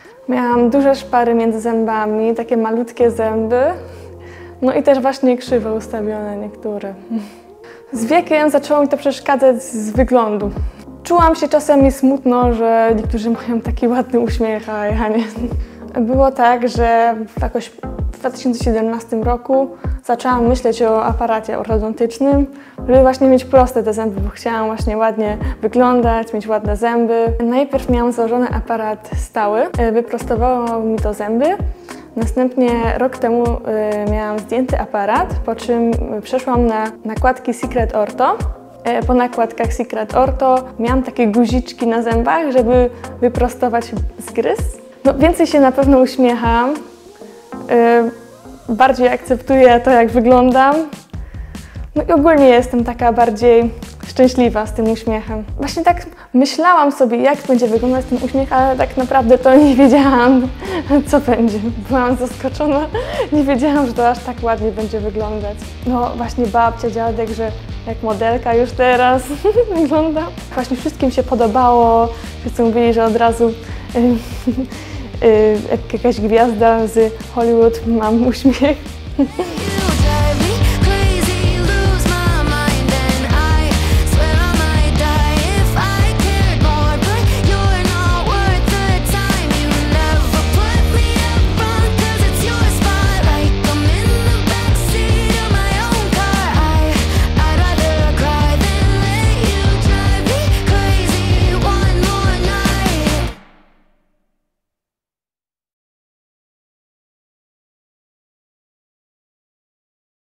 Miałam duże szpary między zębami, takie malutkie zęby. No i też właśnie krzywo ustawione niektóre. Z wiekiem zaczęło mi to przeszkadzać z wyglądu. Czułam się czasami smutno, że niektórzy mają taki ładny uśmiech, a ja nie. Było tak, że jakoś w 2017 roku zaczęłam myśleć o aparacie ortodontycznym, żeby właśnie mieć proste te zęby, bo chciałam właśnie ładnie wyglądać, mieć ładne zęby. Najpierw miałam założony aparat stały, wyprostowało mi to zęby. Następnie rok temu miałam zdjęty aparat, po czym przeszłam na nakładki Secret Ortho. Po nakładkach Secret Ortho miałam takie guziczki na zębach, żeby wyprostować zgryz. No, więcej się na pewno uśmiecham, bardziej akceptuję to, jak wyglądam. No i ogólnie jestem taka bardziej szczęśliwa z tym uśmiechem. Właśnie tak myślałam sobie, jak będzie wyglądać ten uśmiech, ale tak naprawdę to nie wiedziałam, co będzie. Byłam zaskoczona, nie wiedziałam, że to aż tak ładnie będzie wyglądać. No właśnie babcia, dziadek, że jak modelka już teraz wygląda. Właśnie wszystkim się podobało, wszyscy mówili, że od razu jak jakaś gwiazda z Hollywood mam uśmiech.